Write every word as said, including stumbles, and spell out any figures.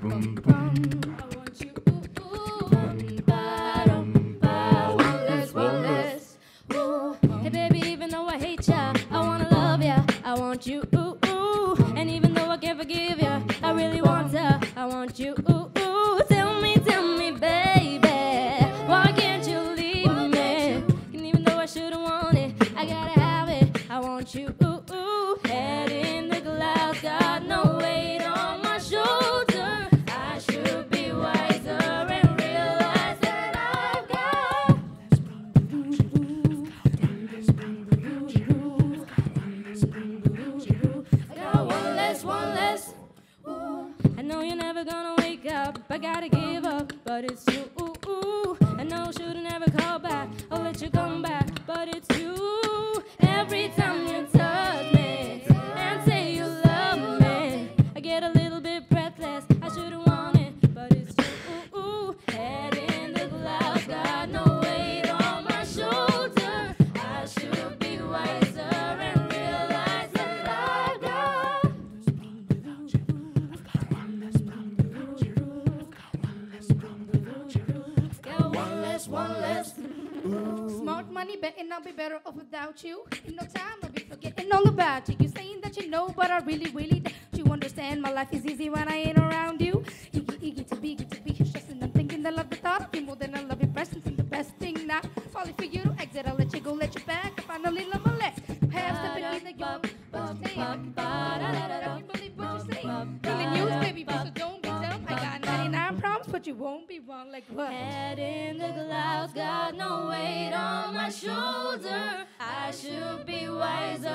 bum, bum. I want you, ooh, ooh. Bum, ba, dum, ba. One less, one less. Ooh. Hey baby, even though I hate ya, I wanna love ya. I want you, ooh, ooh. And even though I can't forgive ya, I really want ya. I want you, ooh, ooh. Tell me, tell me, baby, why can't you leave me? And even though I shouldn't want it, I gotta have it. I want you, ooh, ooh. Head in the clouds, got no weight on my shoulder. I should be wiser and realize that I've got. I got one less, one less. Ooh. I know you're never gonna wake up. I gotta give up, but it's you. Ooh, ooh. I know should've never called back. I'll let you come back, but it's you. Every time you touch me and say you love me, I get a little bit breathless. I shouldn't want it, but it's you. Ooh, ooh. Head in the clouds, got no weight on my shoulder. I should be wiser and realize that I've got. Got one less, one less. Smart money betting I'll be better off without you. In no time I'll be forgetting all about you. You saying that you know, but I really, really don't you understand. My life is easy when I ain't around you. Iggy, Iggy to be, Iggy to be. It's just and I'm thinking that I love the thought of you more than I love your presence. And the best thing now, falling for you to exit. I'll let you go, let you back. I finally love my legs. Half stepping in the yard. What you saying? I can't believe what you saying. Feeling used, baby, but so don't be dumb. I got ninety-nine problems, but you won't be wrong like what? Head in the clouds, got no weight on my shoulder. I should be wiser